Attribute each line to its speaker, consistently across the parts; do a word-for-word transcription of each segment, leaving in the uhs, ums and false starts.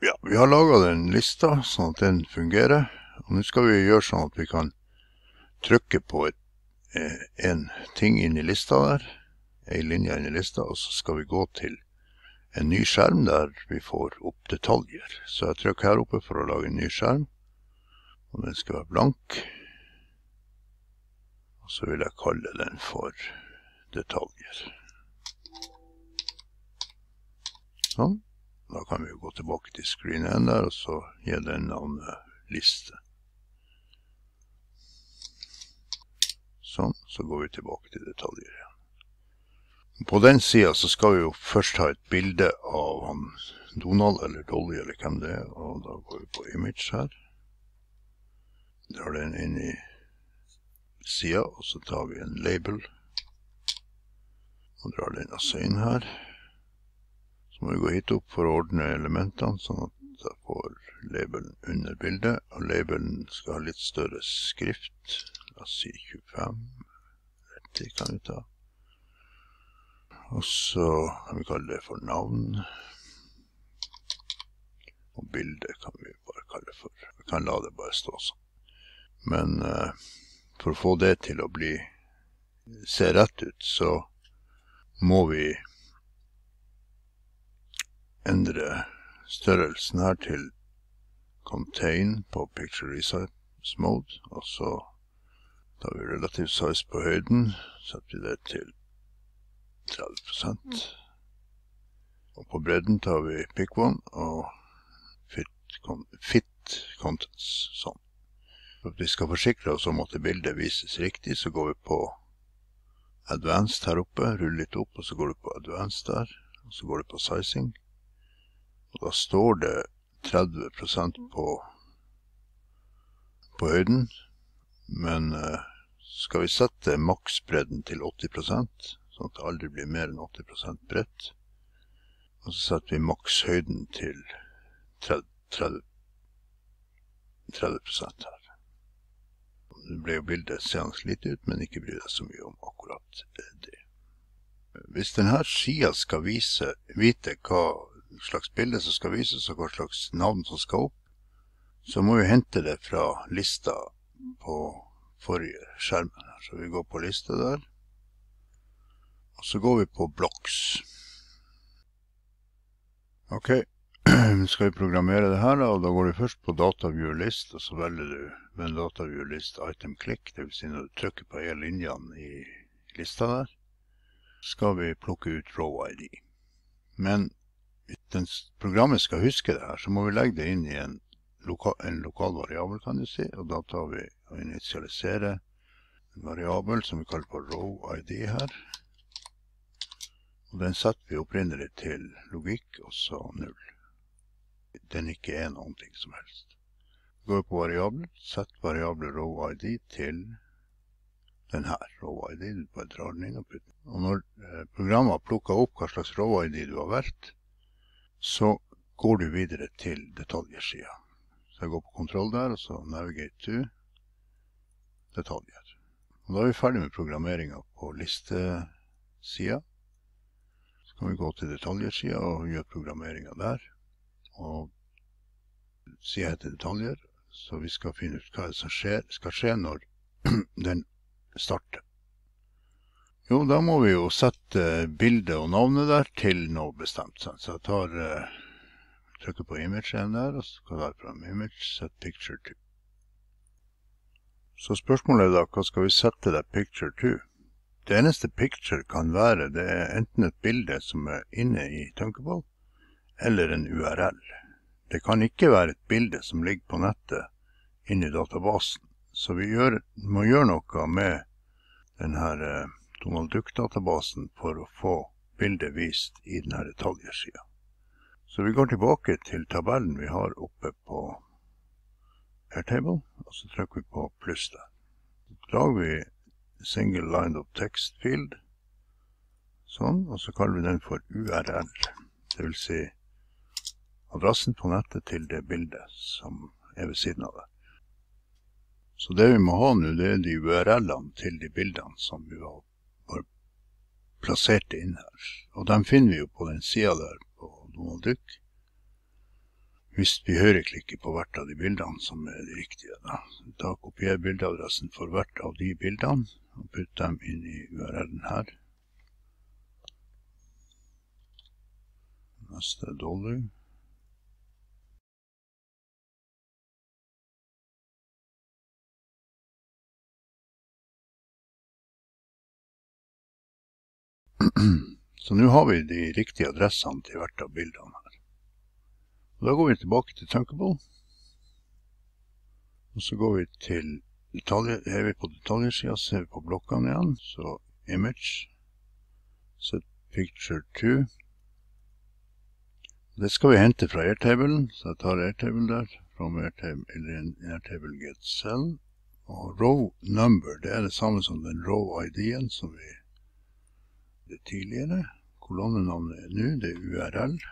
Speaker 1: Ja, vi har laget den lista sånn at den fungerer, og nå skal vi gjøre sånn at vi kan trykke på et, eh, en ting inn i lista der, en linje inn i lista, og så skal vi gå til en ny skjerm der vi får opp detaljer. Så jeg trykker her oppe for å lage en ny skjerm, og den skal være blank, og så vil jeg kalle den for detaljer. Sånn. Da kan vi jo gå tilbake til screenen der, og så gi den navnet liste. Sånn, så går vi tilbake til detaljer igjen. På den siden så skal vi jo først ha et bilde av han Donald eller Dolly eller hvem det er, og da går vi på image her. Drar den inn i siden, og så tar vi en label, og drar den også inn her. Så må vi gå hit opp for å ordne elementene, sånn at jeg får labelen under bildet, og labelen skal ha litt større skrift. La oss si tjuefem, tretti kan vi ta. Og så kan vi kalle det for navn. Og bildet kan vi bare kalle for. Vi kan la det bare stå sånn. Men uh, for å få det til å bli, se rett ut, så må vi endre størrelsen her til contain på picture resize mode, og så tar vi relativ size på høyden, setter vi det til tretti prosent. Og på bredden tar vi pick one og fit, fit contents, sånn. For at vi skal forsikre oss om at bildet vises riktig, så går vi på advanced her oppe, ruller litt opp, og så går du på advanced der, og så går du på sizing. Og da står det tretti prosent på, på høyden, men uh, skal vi sette maksbredden til åtti prosent, sånn at det aldri blir mer enn åtti prosent bredt, og så setter vi makshøyden til tretti prosent her. Det ble jo bildet seende litt ut, men ikke bry deg så mye om akkurat det. Hvis denne siden skal vise, vite hva slags bilde som skal vises, og hva slags navn som skal opp, så må vi hente det fra lista på forrige skjermen her. Så vi går på lista der, og så går vi på blocks. Ok, nå skal vi programmere det her, og da går du først på data view list, og så velger du ved en data view list item click, det vil si når du trykker på en linjene i lista der, skal vi plukke ut row I D. Men hvis programmet skal huske det her, så må vi legge det inn i en lokal, en lokal variabel, kan du si, og da tar vi og initialiserer en variabel som vi kaller for row I D her. Og den setter vi opprinnelig til logikk, og så null. Den ikke er noen ting som helst. Vi går på variabel, sett variabel row I D til den her, row I D, du bare drar den inn og putter. Og når eh, programmet har plukket opp hva slags row I D du har valgt, så går du videre til detaljersiden. Så jeg går på kontroll der, og så navigate to detaljer. Og da er vi ferdig med programmeringen på listesiden. Så kan vi gå til detaljersiden og gjøre programmeringen der. Og siden heter detaljer, så vi skal finne ut hva det som skjer, skal skje når den starter. Jo, da må vi jo sette bildet og navnet der til noe bestemt. Så jeg tar, uh, trykker på image igjen der, og så skal jeg fra image, set picture to. Så spørsmålet er da, hva skal vi sette det picture to? Det eneste picture kan være, det er enten et bilde som er inne i Thunkable, eller en U R L. Det kan ikke være et bilde som ligger på nettet inne i databasen. Så vi gjør, må gjøre noe med denne uh, Donald Duck-databasen for å få bildet vist i denne detaljersiden. Så vi går tilbake til tabellen vi har oppe på Airtable, og så trykker vi på pluss der. Så lager vi single line of text field, sånn, og så kaller vi den for U R L. Det vil si adressen på nettet til det bildet som er ved siden av det. Så det vi må ha nå, det er de U R L-ene til de bildene som vi har plassert inn her. Og dem finner vi jo på den siden der på Donald Duck. hvis vi høyreklikker på hvert av de bildene som er de riktige. Da, da kopierer bildeadressen for hvert av de bildene og putter dem inn i U R L-en her. Neste er dollar. Så nå har vi de riktige adressene til hvert av bildene her. Og da går vi tilbake til Thunkable. Og så går vi til detaljer, er vi på detaljersiden, ser vi på blokkene igjen. Så image, set picture to. Det skal vi hente fra Airtable, så jeg tar Airtable der, from Airtable, eller Airtable get cell. Og row number, det er det samme som den row I D-en som vi det tidligere. Kolonnenavnet er nå, det er U R L.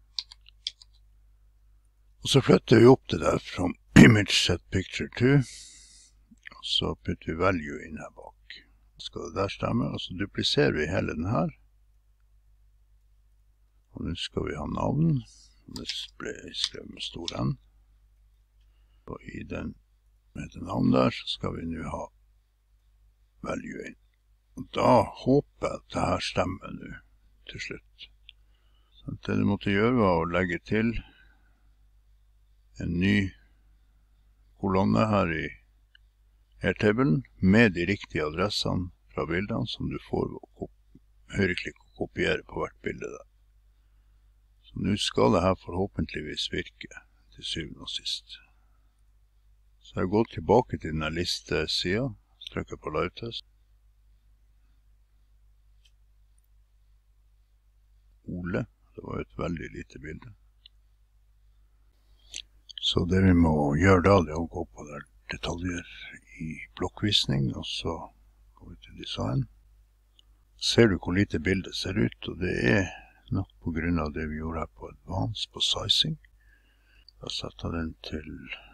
Speaker 1: Og så flytter vi opp det der from image set picture to, og så putter vi value inn her bak. Så skal det der stemme, og så dupliserer vi hele den her. Og nå skal vi ha navn. Det ble skrevet med stor N. Og i den med det navn der, så skal vi nå ha value inn. Og da håper jeg at det her stemmer nå til slutt. Så det du måtte gjøre var å legge til en ny kolonne her i Airtable med de riktige adressene fra bildene som du får høyreklikk og kopiere på hvert bilde der. Så nå skal det her forhåpentligvis virke til syvende og sist. Så jeg går tilbake til denne listesiden, trykker på live test. Ole, det var et veldig lite bilde. Så det vi må gjøre da, det er å gå på der detaljer i blokkvisning, og så går vi til design. Ser du hvor lite bildet ser ut, og det er nok på grunn av det vi gjorde her på advanced, på sizing. Da setter jeg den til,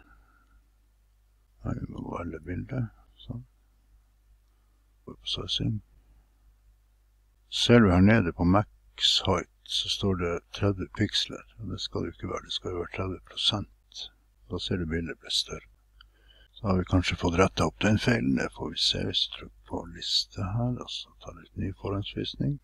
Speaker 1: her vi må velge bildet, sånn. Går på sizing. Ser du her nede på Mac, height, så står det tretti piksler, og det skal det ikke være, det skal jo være tretti prosent. Da ser du bildet ble større. Så har vi kanskje fått rettet opp den feilen, det får vi se hvis vi trykker på liste her, og så tar vi et ny forhåndsvisning.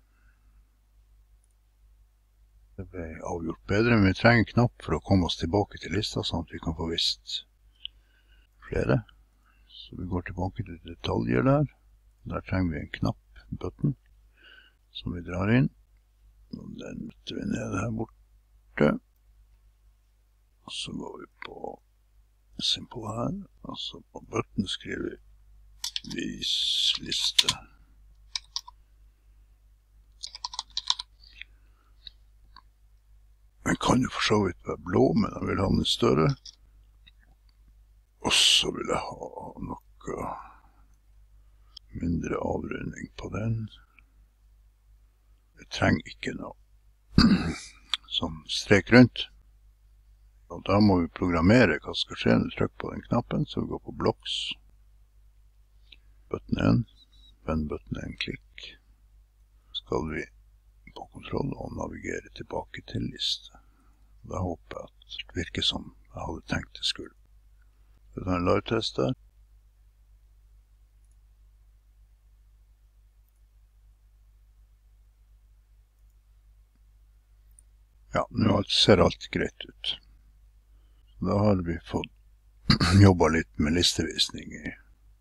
Speaker 1: Det ble avgjort bedre, men vi trenger en knapp for å komme oss tilbake til lista, sånn at vi kan få vist flere. Så vi går tilbake til detaljer der. Der trenger vi en knapp, button, som vi drar inn. Og den bytter vi ned her borte. Og så går vi på simple her. Og så på button skriver vi vis liste. Den kan jo for så vidt være blå, men jeg vil ha den større. Og så vil jeg ha noe mindre avrunding på den. Jeg trenger ikke noe sånn strek rundt. Og da må vi programmere hva skal skje når vi trykker på den knappen, så vi går på blocks. Button én, vend button én klikk. Så skal vi på kontroll og navigere tilbake til liste. Da håper jeg at det virker som jeg hadde tenkt det skulle. Så tar en live test der. Ja, nå ser alt greit ut. Da har vi fått jobbet litt med listevisning i,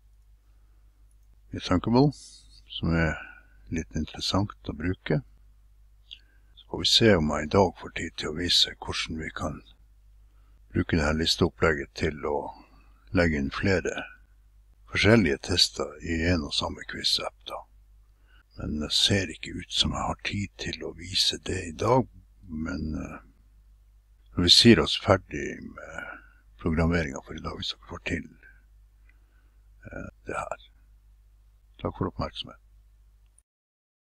Speaker 1: i Thunkable, som er litt interessant å bruke. Så får vi se om jeg i dag får tid til å vise hvordan vi kan bruke dette listeopplegget til å legge inn flere forskjellige tester i en og samme quiz-app da. Men det ser ikke ut som jeg har tid til å vise det i dag. Men uh, når vi sier oss ferdig med programmeringen for i dag, så får vi til uh, det her. Takk for oppmerksomhet.